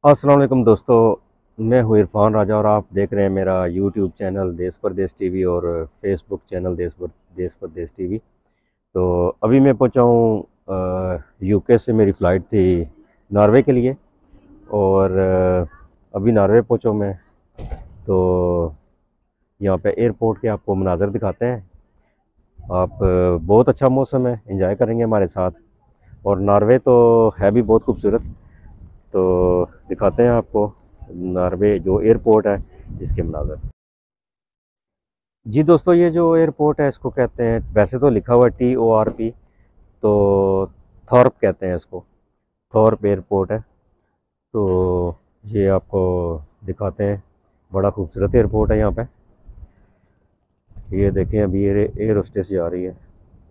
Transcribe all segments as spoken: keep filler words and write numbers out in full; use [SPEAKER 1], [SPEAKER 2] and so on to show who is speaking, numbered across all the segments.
[SPEAKER 1] अस्सलाम वालेकुम दोस्तों, मैं हूँ इरफान राजा और आप देख रहे हैं मेरा यूट्यूब चैनल देश परदेश टीवी और फेसबुक चैनल देश पर देश परदेश टीवी। तो अभी मैं पहुँचा हूँ यूके से। मेरी फ़्लाइट थी नॉर्वे के लिए और अ, अभी नॉर्वे पहुँचा हूँ मैं। तो यहाँ पे एयरपोर्ट के आपको मनाज़र दिखाते हैं। आप अ, बहुत अच्छा मौसम है, एंजॉय करेंगे हमारे साथ। और नॉर्वे तो है भी बहुत खूबसूरत। तो दिखाते हैं आपको नॉर्वे जो एयरपोर्ट है, इसके मनाज़र। जी दोस्तों, ये जो एयरपोर्ट है इसको कहते हैं, वैसे तो लिखा हुआ है टी ओ आर पी, तो थॉर्प कहते हैं इसको। थॉर्प एयरपोर्ट है। तो ये आपको दिखाते हैं, बड़ा खूबसूरत एयरपोर्ट है यहाँ पे। ये देखें, अभी एयर एयर होस्टेस जा रही है,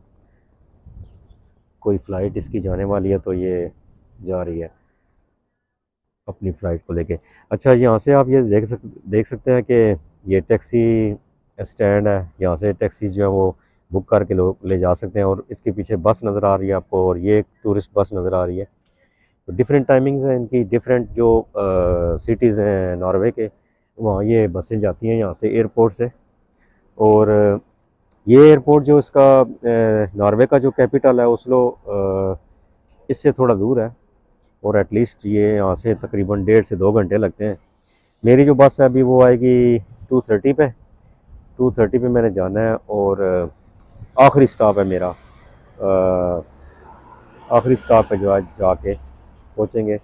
[SPEAKER 1] कोई फ़्लाइट इसकी जाने वाली है, तो ये जा रही है अपनी फ़्लाइट को लेके। अच्छा, यहाँ से आप ये देख सक देख सकते हैं कि ये टैक्सी स्टैंड है। यहाँ से टैक्सी जो है वो बुक करके लोग ले जा सकते हैं। और इसके पीछे बस नज़र आ रही है आपको, और ये एक टूरिस्ट बस नज़र आ रही है। तो डिफरेंट टाइमिंग्स हैं इनकी, डिफरेंट जो सिटीज़ हैं नॉर्वे के, वहाँ ये बसें जाती हैं यहाँ से एयरपोर्ट से। और अ, ये एयरपोर्ट जो इसका अ, नॉर्वे का जो कैपिटल है ओस्लो, अ, इससे थोड़ा दूर है। और एटलीस्ट ये यहाँ से तकरीबन डेढ़ से दो घंटे लगते हैं। मेरी जो बस है अभी वो आएगी टू थर्टी पे। टू थर्टी पे मैंने जाना है और अ, आखिरी स्टॉप है मेरा। अ, आखिरी स्टॉप पे जो आज जाके पहुँचेंगे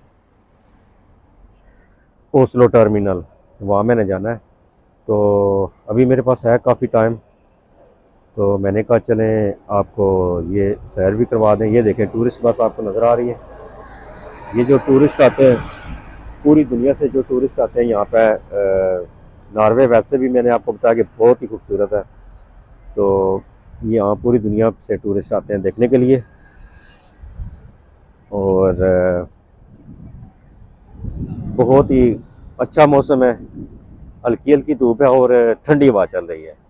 [SPEAKER 1] ओस्लो टर्मिनल, वहाँ मैंने जाना है। तो अभी मेरे पास है काफ़ी टाइम, तो मैंने कहा चलें आपको ये सैर भी करवा दें। ये देखें, टूरिस्ट बस आपको नज़र आ रही है। ये जो टूरिस्ट आते हैं, पूरी दुनिया से जो टूरिस्ट आते हैं यहाँ पे, अ, नॉर्वे वैसे भी मैंने आपको बताया कि बहुत ही खूबसूरत है। तो यहाँ पूरी दुनिया से टूरिस्ट आते हैं देखने के लिए। और अ, बहुत ही अच्छा मौसम है, हल्की हल्की धूप है और ठंडी हवा चल रही है।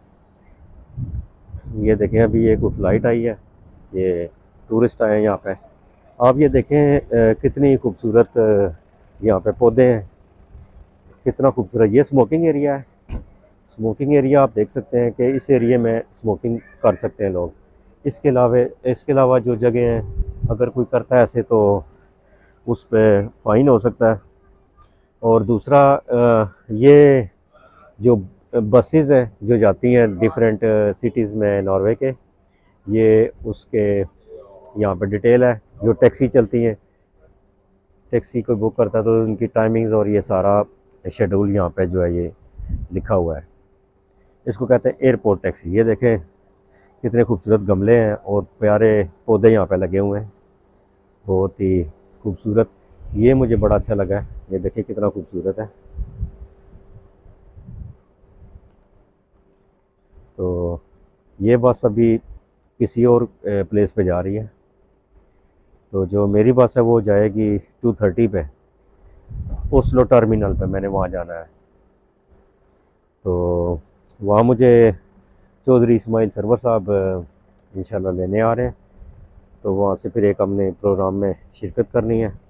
[SPEAKER 1] ये देखें, अभी एक फ़्लाइट आई है, ये टूरिस्ट आए हैं यहाँ पे। आप ये देखें अ, कितनी खूबसूरत अ, यहाँ पे पौधे हैं, कितना खूबसूरत। ये स्मोकिंग एरिया है। स्मोकिंग एरिया आप देख सकते हैं कि इस एरिया में स्मोकिंग कर सकते हैं लोग। इसके अलावा इसके अलावा जो जगह हैं, अगर कोई करता है ऐसे तो उस पर फ़ाइन हो सकता है। और दूसरा अ, ये जो बसेस हैं जो जाती हैं डिफरेंट सिटीज़ में नॉर्वे के, ये उसके यहाँ पर डिटेल है। जो टैक्सी चलती हैं, टैक्सी कोई बुक करता है तो उनकी टाइमिंग्स और ये सारा शेड्यूल यहाँ पे जो है ये लिखा हुआ है। इसको कहते हैं एयरपोर्ट टैक्सी। ये देखें कितने खूबसूरत गमले हैं और प्यारे पौधे यहाँ पे लगे हुए हैं, बहुत ही खूबसूरत। ये मुझे बड़ा अच्छा लगा है। ये देखिए कितना खूबसूरत है। तो ये बस अभी किसी और प्लेस पे जा रही है। तो जो मेरी बस है वो जाएगी टू थर्टी पे ओस्लो टर्मिनल पे, मैंने वहाँ जाना है। तो वहाँ मुझे चौधरी इस्माइल सरवर साहब इंशाल्लाह लेने आ रहे हैं। तो वहाँ से फिर एक हमने प्रोग्राम में शिरकत करनी है।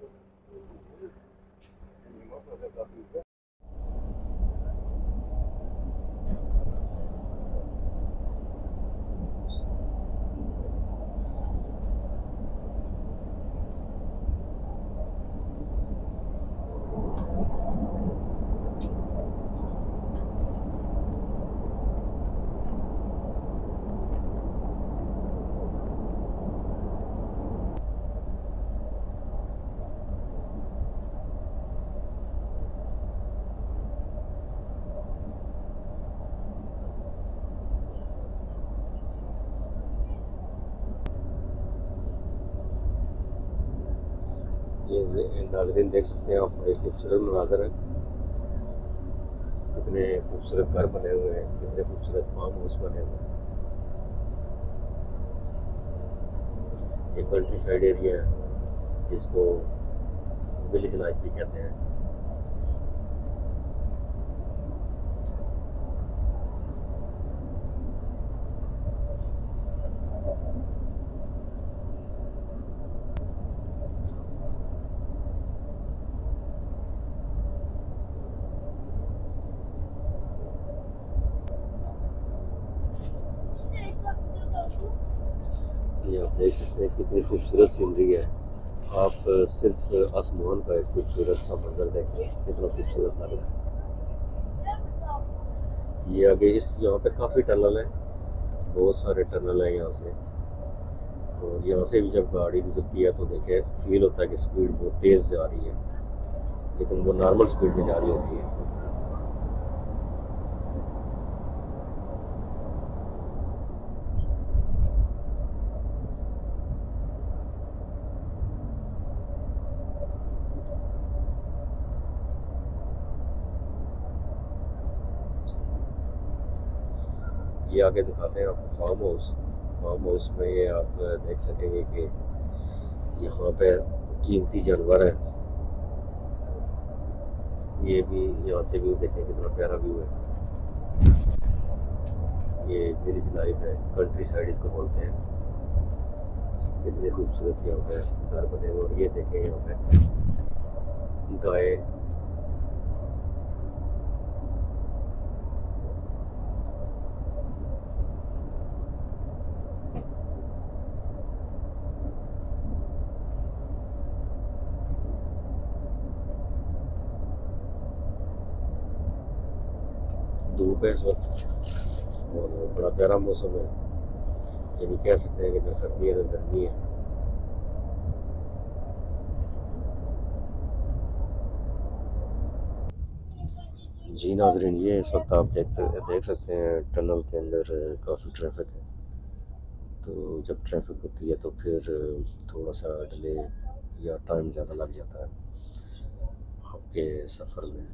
[SPEAKER 1] ये नाजरीन देख सकते हैं आप, बड़े खूबसूरत मनाजर है। कितने खूबसूरत घर बने हुए हैं, कितने खूबसूरत फार्म हाउस बने हुए हैं। ये कंट्री साइड एरिया है जिसको विलेज लाइफ भी कहते हैं। देख सकते हैं कितनी खूबसूरत सीनरी है। आप सिर्फ आसमान का एक खूबसूरत सा मंजर देखें, कितना खूबसूरत लग रहा है। ये आगे इस यहाँ पे काफ़ी टनल है, बहुत सारे टनल हैं यहाँ से। और यहाँ से भी जब गाड़ी गुजरती है तो देखे फील होता है कि स्पीड बहुत तेज़ जा रही है, लेकिन वो नॉर्मल स्पीड में जा रही होती है। ये आगे दिखाते हैं आपको फार्म हाउस। फार्म हाउस में ये आप देख सकेंगे कि यहाँ पे कीमती जानवर है। ये भी यहाँ से व्यू देखें, कितना प्यारा व्यू है। ये विलेज लाइफ है, कंट्री साइड इसको बोलते हैं। कितने खूबसूरत यहाँ पे घर बने हुए। और ये देखें यहाँ पे गाय, धूप है इस वक्त और बड़ा प्यारा मौसम है। यानी कह सकते हैं कि न सर्दी है न गर्मी है। जी नाजरीन, ये इस वक्त आप देख देख सकते हैं टनल के अंदर काफ़ी ट्रैफिक है। तो जब ट्रैफिक होती है तो फिर थोड़ा सा डिले या टाइम ज़्यादा लग जाता है आपके सफ़र में।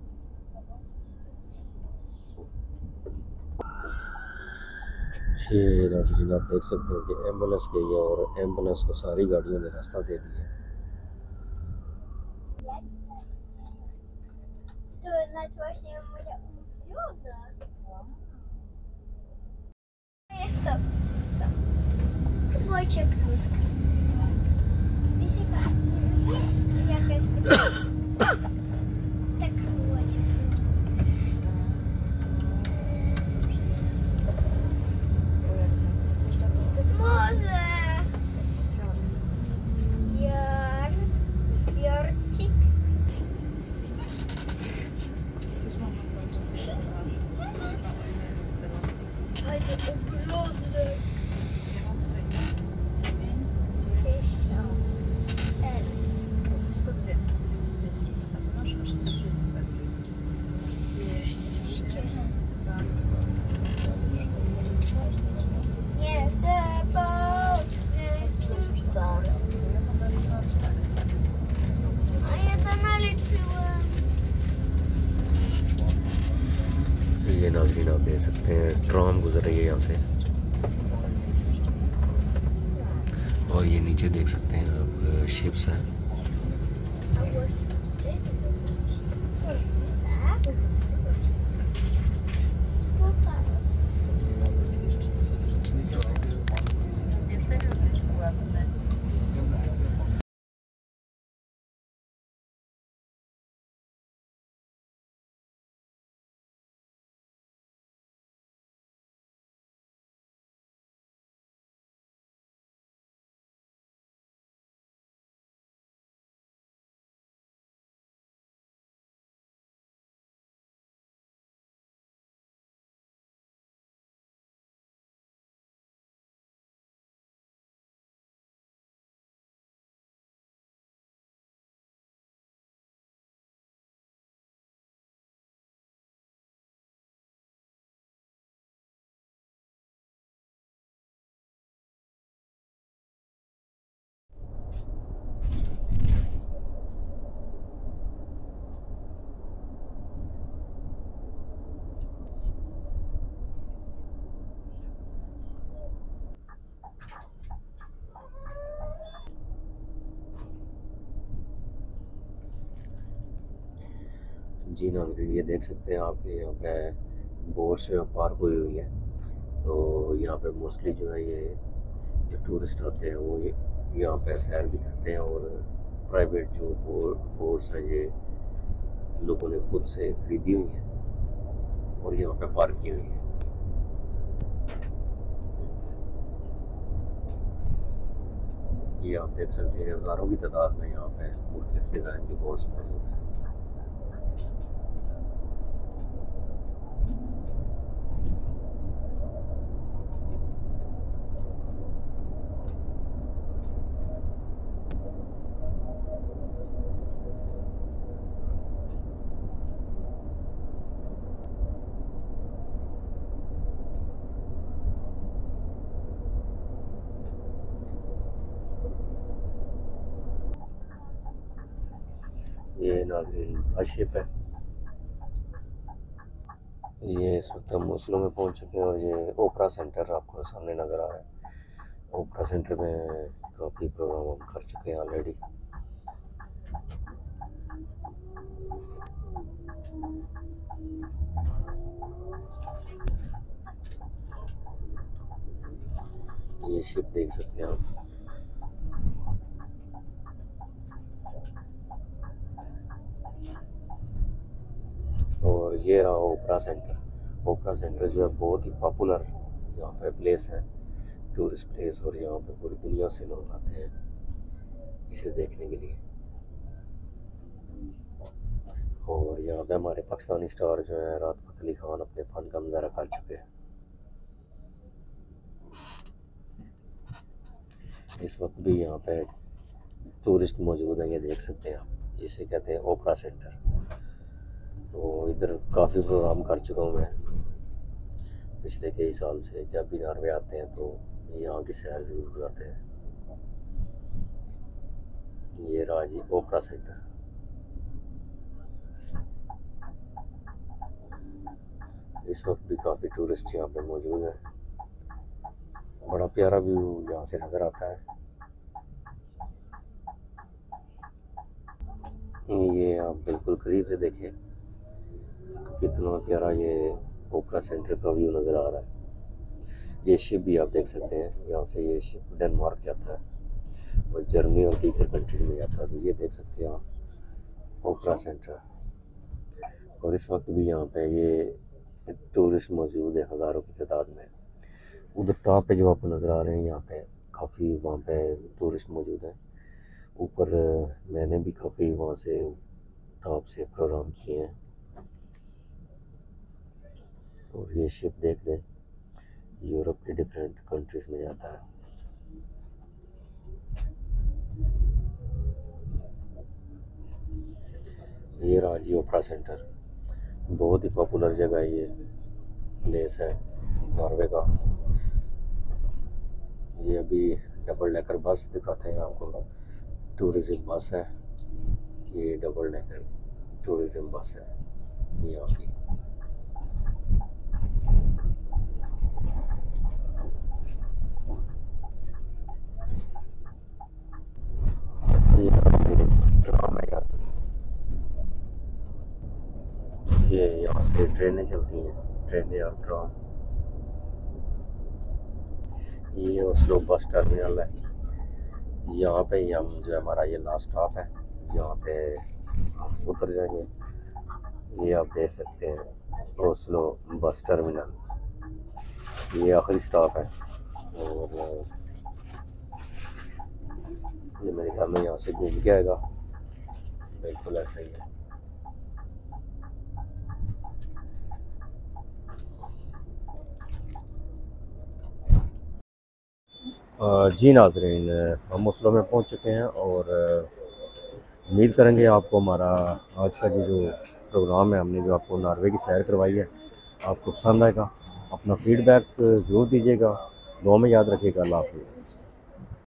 [SPEAKER 1] ये नाज़रीन आप देख सकते हैं कि एम्बुलेंस गई है और एम्बुलेंस को सारी गाड़ियों ने रास्ता दे दिया। ये नाज़रीन आप देख सकते हैं ट्राम गुजर रही है यहाँ से। और ये नीचे देख सकते हैं आप शिप्स हैं। जी नाज़रीन, ये देख सकते हैं आपके यहाँ पे बोट से पार्क हुई हुई है। तो यहाँ पे मोस्टली जो है ये जो टूरिस्ट आते हैं वो यहाँ पे सैर भी करते हैं। और प्राइवेट जो बोट्स हैं ये लोगों ने खुद से खरीदी हुई है और यहाँ पे पार्क की हुई है। ये आप देख सकते हैं हज़ारों की तादाद में यहाँ पे मुख्तलिफ डिज़ाइन के बोर्ड्स मौजूद हैं। ये नाज़रीन बड़ा शिप है। ये इस वक्त हम ओस्लो में पहुंच चुके हैं और ये ओपरा सेंटर आपको सामने नज़र आ रहा है। ओपरा सेंटर में काफ़ी प्रोग्राम हम कर चुके हैं ऑलरेडी। ये शिप देख सकते हैं आप। और ये रहा ओपरा सेंटर। ओपरा सेंटर जो है बहुत ही पॉपुलर यहाँ पे प्लेस है, टूरिस्ट प्लेस, और यहाँ पे पूरी दुनिया से लोग आते हैं इसे देखने के लिए। और यहाँ पे हमारे पाकिस्तानी स्टार जो है राहत फ़तेह अली खान अपने फन का मुजाहरा कर चुके हैं। इस वक्त भी यहाँ पे टूरिस्ट मौजूद है, ये देख सकते हैं आप। इसे कहते हैं ओपरा सेंटर। तो इधर काफ़ी प्रोग्राम कर चुका हूँ मैं पिछले कई साल से। जब भी नॉर्वे आते हैं तो यहाँ की सैर ज़रूर कराते हैं। ये रहा जी ओपरा सेंटर। इस वक्त भी काफ़ी टूरिस्ट यहाँ पे मौजूद है। बड़ा प्यारा व्यू यहाँ से नज़र आता है। ये आप बिल्कुल करीब से देखें कितना प्यारा ये ओपरा सेंटर का व्यू नज़र आ रहा है। ये शिप भी आप देख सकते हैं, यहाँ से ये शिप डेनमार्क जाता है और जर्मनी और दीगर कंट्रीज में जाता है। तो ये देख सकते हैं आप ओपरा सेंटर। और इस वक्त भी यहाँ पे ये टूरिस्ट मौजूद है हज़ारों की तादाद में। उधर टॉप पे जो आपको नज़र आ रहे हैं यहाँ पे काफ़ी वहाँ पे टूरिस्ट मौजूद हैं। ऊपर मैंने भी काफ़ी वहाँ से टॉप से प्रोग्राम किए हैं। और ये शिप देख लें यूरोप के डिफरेंट कंट्रीज में जाता है। ये रहा जी ओपरा सेंटर। बहुत ही पॉपुलर जगह ये प्लेस है नॉर्वे का। ये अभी डबल डेकर बस दिखाते हैं आपको। टूरिज़म बस है ये, डबल डेकर टूरिज़म बस है यहाँ की। ये ट्राम है यहाँ, ये यहाँ से ट्रेनें चलती हैं, ट्रेनें और ट्राम। ये ओस्लो बस टर्मिनल है। यहाँ पे ही हम जो हमारा ये लास्ट स्टॉप है, जहाँ पे हम उतर जाएंगे। ये आप देख सकते हैं ओस्लो बस टर्मिनल, ये आखिरी स्टॉप है। और ये मेरे ख्याल में यहाँ से घूम के आएगा, बिल्कुल ऐसा ही है। जी नाज़रीन, हम ओस्लो में पहुंच चुके हैं और उम्मीद करेंगे आपको हमारा आज का ये जो प्रोग्राम है, हमने जो आपको नॉर्वे की सैर करवाई है, आपको पसंद आएगा। अपना फीडबैक ज़रूर दीजिएगा। दुआ में याद रखिएगा। अल्लाह हाफ़िज़।